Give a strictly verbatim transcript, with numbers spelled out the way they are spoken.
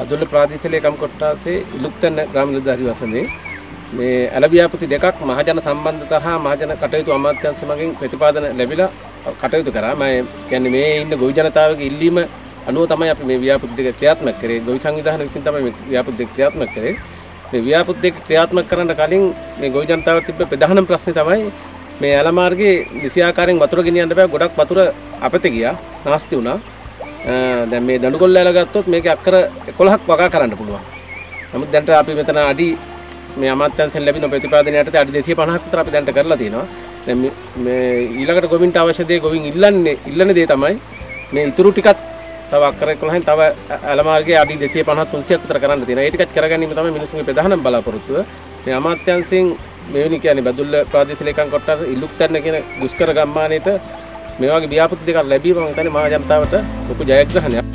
බදුල්ල ප්‍රාදේශීය ලේකම් කොට්ටාසේ ඉලුක්තැන්න ග්‍රාම නිලධාරී වසමේ මේ ඇල ව්‍යාපෘති දෙකක් මහජන සම්බන්ධතා හා මහජන කටයුතු අමාත්‍යාංශ මගින් ප්‍රතිපාදන ලැබිලා කටයුතු කරා. මම කියන්නේ මේ ඉන්න ගොවි ජනතාවගේ ඉල්ලීම අනුව තමයි අපි මේ ව්‍යාපෘති දෙක ක්‍රියාත්මක කරේ. ගොවි සංවිධාන විසින් තමයි මේ ව්‍යාපෘති දෙක ක්‍රියාත්මක කරේ. මේ ව්‍යාපෘති දෙක ක්‍රියාත්මක කරන්න කලින් මේ ගොවි ජනතාවට තිබ්බ ප්‍රධානම ප්‍රශ්නේ තමයි මේ ඇල මාර්ගයේ නිසි ආකාරයෙන් වතුර ගෙනියන්න බෑ. ගොඩක් වතුර අපතේ ගියා. නාස්ති වුණා. දැන් මේ දඬුකොල්ල ඇල ගත්තොත් මේකේ අක්කර එකොළහක් වගා කරන්න පුළුවන්. නමුත් දැන් අපි මෙතන අඩි මේ අමාත්‍යාංශයෙන් ලැබෙන ප්‍රතිපාදනය යටතේ අඩි දෙසිය පනහක් විතර අපි දැන්ට කරලා තියෙනවා. දැන් මේ ඊළඟට ගොවින්ට අවශ්‍ය දේ ගොවින් ඉල්ලන්නේ ඉල්ලන දේ තමයි මේ ඉතුරු ටිකත් තව අක්කර එකොළහෙන් තව ඇල මාර්ගයේ අඩි දෙසිය පනහ තුන්සියක් විතර කරන්න තියෙනවා. ඒ ටිකත් කරගැනීම තමයි මිනිස්සුන්ගේ ප්‍රධානම බලාපොරොත්තුව. මේ අමාත්‍යාංශයෙන් මෙවැනි කියන්නේ බදුල්ල ප්‍රාදේශීය ලේකම් කොට්ටාස ඉලුක්තැන්න කියන දුෂ්කර ගම්මානයේට මේ වගේ ව්‍යාපෘති දෙකක් ලැබීම මම හිතන්නේ මහ ජනතාවට ලොකු ජයග්‍රහණයක්.